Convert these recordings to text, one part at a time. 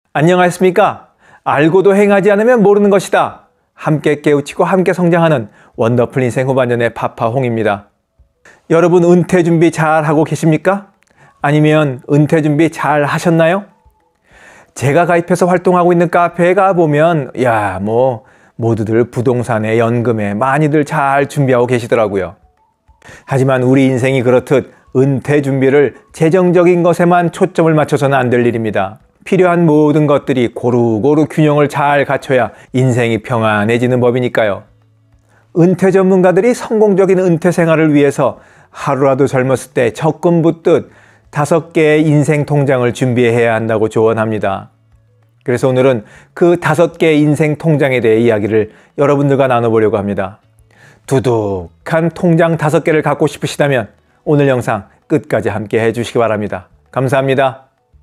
안녕하십니까? 알고도 행하지 않으면 모르는 것이다. 함께 깨우치고 함께 성장하는 원더풀 인생 후반년의 파파홍입니다. 여러분 은퇴 준비 잘 하고 계십니까? 아니면 은퇴 준비 잘 하셨나요? 제가 가입해서 활동하고 있는 카페에 가보면 모두들 부동산에 연금에 많이들 잘 준비하고 계시더라고요. 하지만 우리 인생이 그렇듯 은퇴 준비를 재정적인 것에만 초점을 맞춰서는 안 될 일입니다. 필요한 모든 것들이 고루고루 균형을 잘 갖춰야 인생이 평안해지는 법이니까요. 은퇴 전문가들이 성공적인 은퇴 생활을 위해서 하루라도 젊었을 때 적금 붓듯 5개의 인생 통장을 준비해야 한다고 조언합니다. 그래서 오늘은 그 5개의 인생 통장에 대해 이야기를 여러분들과 나눠보려고 합니다. 두둑한 통장 5개를 갖고 싶으시다면 오늘 영상 끝까지 함께 해주시기 바랍니다. 감사합니다.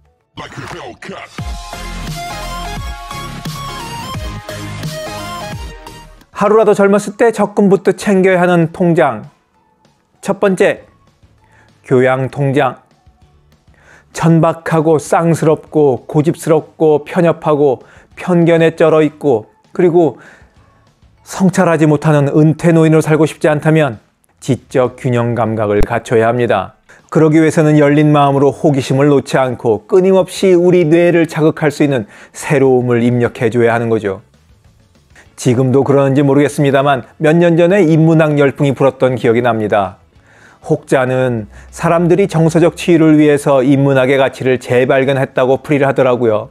하루라도 젊었을 때 적금 붓듯 챙겨야 하는 통장. 첫 번째, 교양 통장. 천박하고 쌍스럽고 고집스럽고 편협하고 편견에 쩔어 있고 그리고 성찰하지 못하는 은퇴 노인으로 살고 싶지 않다면 지적 균형 감각을 갖춰야 합니다. 그러기 위해서는 열린 마음으로 호기심을 놓지 않고 끊임없이 우리 뇌를 자극할 수 있는 새로움을 입력해줘야 하는 거죠. 지금도 그러는지 모르겠습니다만 몇 년 전에 인문학 열풍이 불었던 기억이 납니다. 혹자는 사람들이 정서적 치유를 위해서 인문학의 가치를 재발견했다고 풀이를 하더라고요.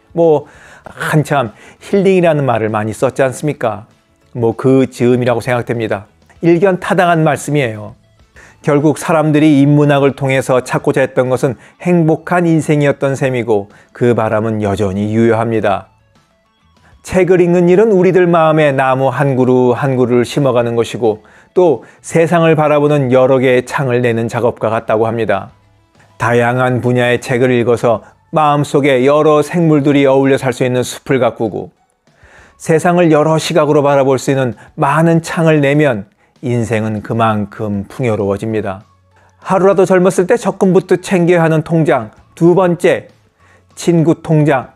한참 힐링이라는 말을 많이 썼지 않습니까? 그 즈음이라고 생각됩니다. 일견타당한 말씀이에요. 결국 사람들이 인문학을 통해서 찾고자 했던 것은 행복한 인생이었던 셈이고 그 바람은 여전히 유효합니다. 책을 읽는 일은 우리들 마음에 나무 한 그루 한 그루를 심어가는 것이고 또 세상을 바라보는 여러 개의 창을 내는 작업과 같다고 합니다. 다양한 분야의 책을 읽어서 마음속에 여러 생물들이 어울려 살 수 있는 숲을 가꾸고 세상을 여러 시각으로 바라볼 수 있는 많은 창을 내면 인생은 그만큼 풍요로워집니다. 하루라도 젊었을 때 적금 붓듯 챙겨야 하는 통장. 두 번째, 친구 통장.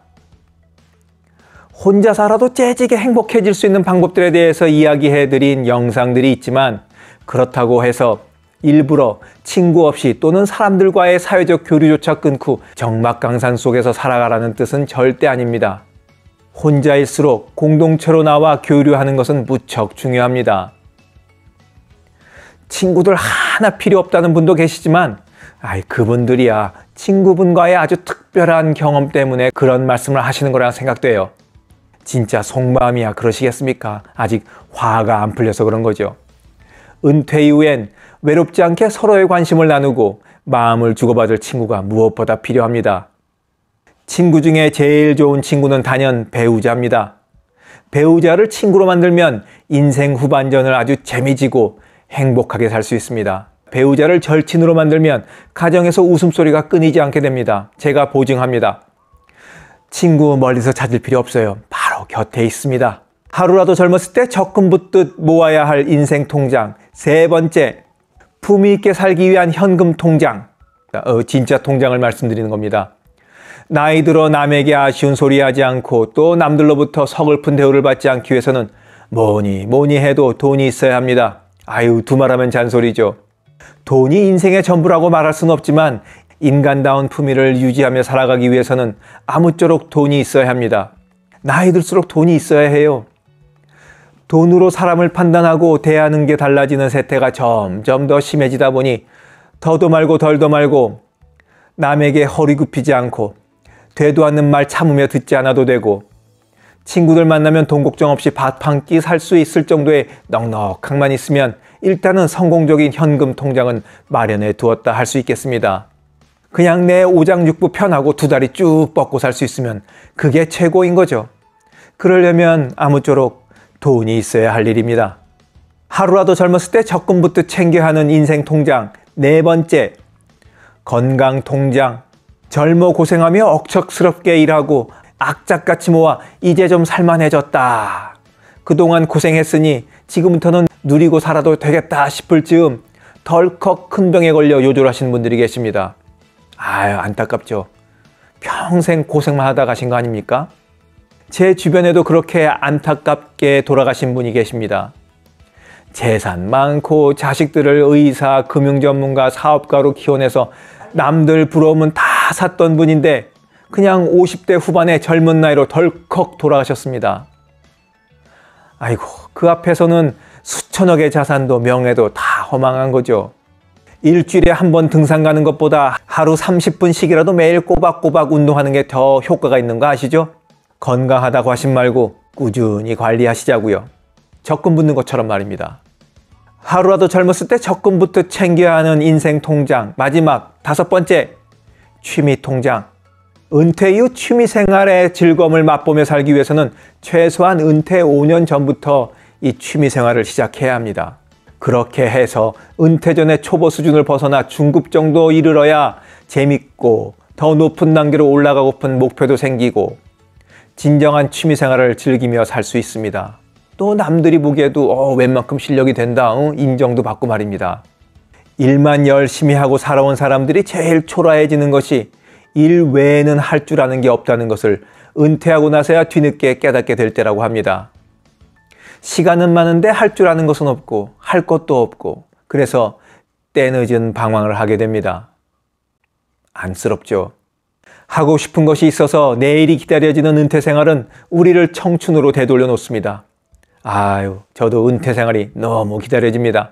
혼자 살아도 재지게 행복해질 수 있는 방법들에 대해서 이야기해드린 영상들이 있지만 그렇다고 해서 일부러 친구 없이 또는 사람들과의 사회적 교류조차 끊고 적막강산 속에서 살아가라는 뜻은 절대 아닙니다. 혼자일수록 공동체로 나와 교류하는 것은 무척 중요합니다. 친구들 하나 필요 없다는 분도 계시지만 그분들이야 친구분과의 아주 특별한 경험 때문에 그런 말씀을 하시는 거라 생각돼요. 진짜 속마음이야 그러시겠습니까? 아직 화가 안 풀려서 그런 거죠. 은퇴 이후엔 외롭지 않게 서로의 관심을 나누고 마음을 주고받을 친구가 무엇보다 필요합니다. 친구 중에 제일 좋은 친구는 단연 배우자입니다. 배우자를 친구로 만들면 인생 후반전을 아주 재미지고 행복하게 살 수 있습니다. 배우자를 절친으로 만들면 가정에서 웃음소리가 끊이지 않게 됩니다. 제가 보증합니다. 친구 멀리서 찾을 필요 없어요. 바로 곁에 있습니다. 하루라도 젊었을 때 적금 붓듯 모아야 할 인생 통장. 세 번째, 품위 있게 살기 위한 현금 통장. 진짜 통장을 말씀드리는 겁니다. 나이 들어 남에게 아쉬운 소리 하지 않고 또 남들로부터 서글픈 대우를 받지 않기 위해서는 뭐니 해도 돈이 있어야 합니다. 두말하면 잔소리죠. 돈이 인생의 전부라고 말할 수는 없지만 인간다운 품위를 유지하며 살아가기 위해서는 아무쪼록 돈이 있어야 합니다. 나이 들수록 돈이 있어야 해요. 돈으로 사람을 판단하고 대하는 게 달라지는 세태가 점점 더 심해지다 보니 더도 말고 덜도 말고 남에게 허리 굽히지 않고 되도 않는 말 참으며 듣지 않아도 되고 친구들 만나면 돈 걱정 없이 밥 한 끼 살 수 있을 정도의 넉넉함만 있으면 일단은 성공적인 현금 통장은 마련해 두었다 할 수 있겠습니다. 그냥 내 오장육부 편하고 두 다리 쭉 뻗고 살 수 있으면 그게 최고인 거죠. 그러려면 아무쪼록 돈이 있어야 할 일입니다. 하루라도 젊었을 때 적금 붓듯 챙겨야 하는 인생 통장. 네 번째, 건강 통장. 젊어 고생하며 억척스럽게 일하고 악착같이 모아 이제 좀 살만해졌다. 그동안 고생했으니 지금부터는 누리고 살아도 되겠다 싶을 즈음 덜컥 큰 병에 걸려 요절하시는 분들이 계십니다. 안타깝죠. 평생 고생만 하다 가신 거 아닙니까? 제 주변에도 그렇게 안타깝게 돌아가신 분이 계십니다. 재산 많고 자식들을 의사, 금융 전문가, 사업가로 키워내서 남들 부러우면 다 샀던 분인데 그냥 50대 후반의 젊은 나이로 덜컥 돌아가셨습니다. 아이고, 그 앞에서는 수천억의 자산도 명예도 다 허망한 거죠. 일주일에 한 번 등산 가는 것보다 하루 30분씩이라도 매일 꼬박꼬박 운동하는 게 더 효과가 있는 거 아시죠? 건강하다고 하신 말고 꾸준히 관리하시자고요. 적금 붓는 것처럼 말입니다. 하루라도 젊었을 때 적금부터 챙겨야 하는 인생 통장. 마지막 5번째, 취미 통장. 은퇴 이후 취미 생활의 즐거움을 맛보며 살기 위해서는 최소한 은퇴 5년 전부터 이 취미 생활을 시작해야 합니다. 그렇게 해서 은퇴 전에 초보 수준을 벗어나 중급 정도 이르러야 재밌고 더 높은 단계로 올라가고픈 목표도 생기고 진정한 취미 생활을 즐기며 살 수 있습니다. 또 남들이 보기에도 웬만큼 실력이 된다, 인정도 받고 말입니다. 일만 열심히 하고 살아온 사람들이 제일 초라해지는 것이 일 외에는 할 줄 아는 게 없다는 것을 은퇴하고 나서야 뒤늦게 깨닫게 될 때라고 합니다. 시간은 많은데 할 줄 아는 것은 없고 할 것도 없고 그래서 때늦은 방황을 하게 됩니다. 안쓰럽죠. 하고 싶은 것이 있어서 내일이 기다려지는 은퇴 생활은 우리를 청춘으로 되돌려 놓습니다. 아유, 저도 은퇴 생활이 너무 기다려집니다.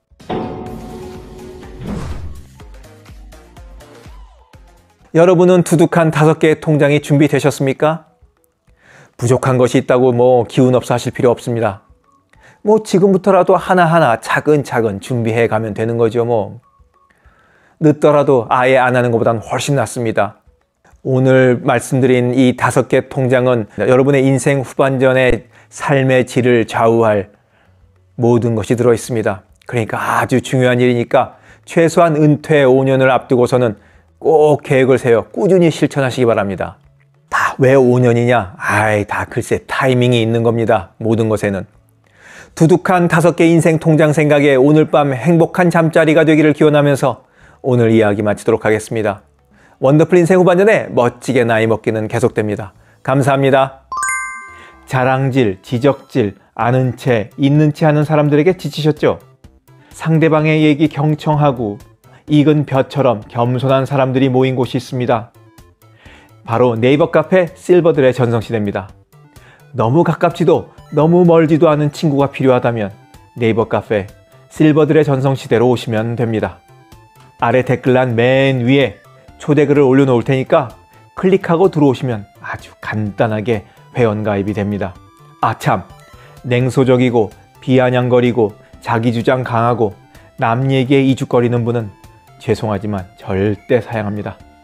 여러분은 두둑한 5개의 통장이 준비되셨습니까? 부족한 것이 있다고 기운 없어 하실 필요 없습니다. 지금부터라도 하나하나 차근차근 준비해 가면 되는 거죠. 늦더라도 아예 안 하는 것보단 훨씬 낫습니다. 오늘 말씀드린 이 5개 통장은 여러분의 인생 후반전의 삶의 질을 좌우할 모든 것이 들어 있습니다. 그러니까 아주 중요한 일이니까 최소한 은퇴 5년을 앞두고서는 꼭 계획을 세워 꾸준히 실천하시기 바랍니다. 다 왜 5년이냐? 다 글쎄 타이밍이 있는 겁니다. 모든 것에는. 두둑한 5개 인생 통장 생각에 오늘 밤 행복한 잠자리가 되기를 기원하면서 오늘 이야기 마치도록 하겠습니다. 원더풀 인생 후반전에 멋지게 나이 먹기는 계속됩니다. 감사합니다. 자랑질, 지적질, 아는 채, 있는 채 하는 사람들에게 지치셨죠? 상대방의 얘기 경청하고 익은 벼처럼 겸손한 사람들이 모인 곳이 있습니다. 바로 네이버 카페 실버들의 전성시대입니다. 너무 가깝지도 너무 멀지도 않은 친구가 필요하다면 네이버 카페 실버들의 전성시대로 오시면 됩니다. 아래 댓글란 맨 위에 초대글을 올려놓을 테니까 클릭하고 들어오시면 아주 간단하게 회원가입이 됩니다. 아참, 냉소적이고 비아냥거리고 자기주장 강하고 남 얘기에 이죽거리는 분은 죄송하지만 절대 사양합니다.